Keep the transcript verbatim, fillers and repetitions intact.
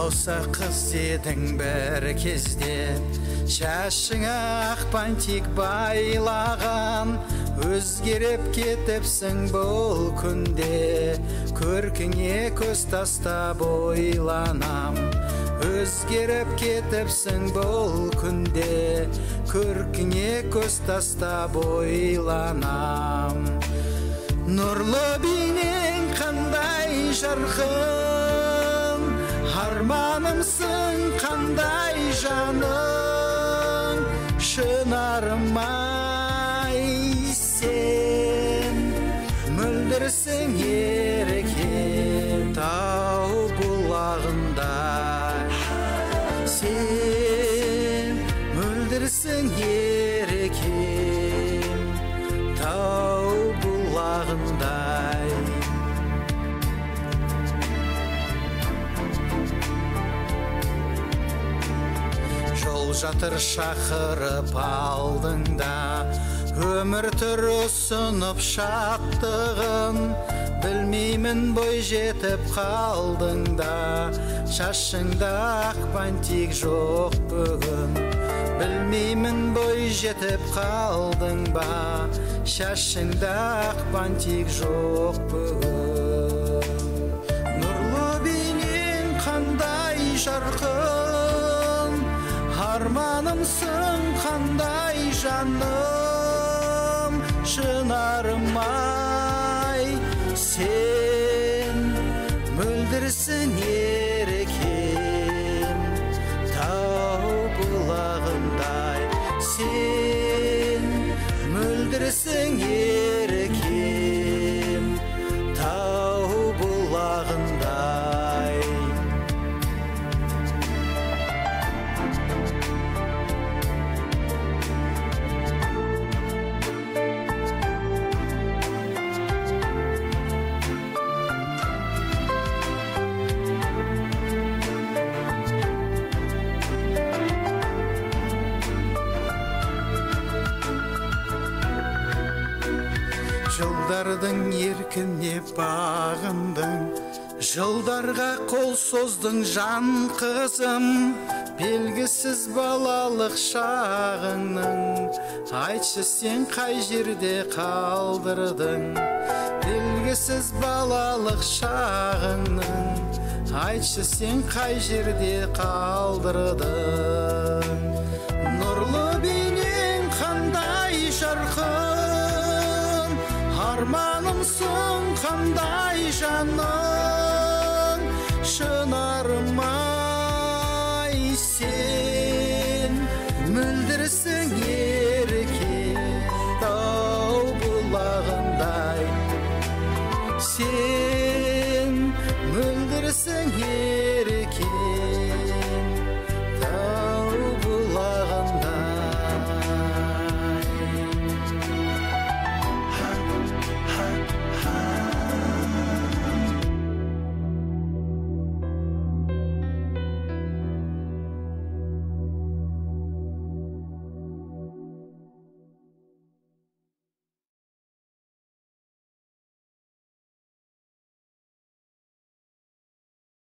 Ауса қыз едің бір кезде, шашыңа ақ бантик байлаған, өзгеріп кетіпсің бұл күнде, көркіңе көз тастап ойланам. Өзгеріп кетіпсің бұл күнде, көркіңе көз тастап ойланам. Нұрлы бейнең қандай жарқын, арманымсың қандай жаның, шынарым-ай сен, мөлдірсің ерке тау бұлағындай. Сен мөлдірсің ерекем тау бұлағындай. Жол жатыр шақырып алдыңда, өмір түрі ұсынып шаттығын, білмеймін бой жетіп қалдыңда, шашыңда ақ бантик жоқ бүгін. Білмеймін бой жетіп қалдың ба, шашыңда ақ бантик жоқ бүгін. Нұрлы бейнең қандай жарқын, арманымсың қандай жаным, шынарым-ай сен, мөлдірсің ерекем тау бұлағындай. Сен мөлдірсің ерекем тау бұлағындай. Жылдардың еркіне бағындың, жылдарға қол создың жан қызым, белгісіз балалық шағыңның, айтшы сен қай жерде қалдырдың. Белгісіз балалық шағыңның, айтшы сен қай жерде қалдырдың. Нұрлы бейнең қандай жарқын, арманымсың қандай жаным,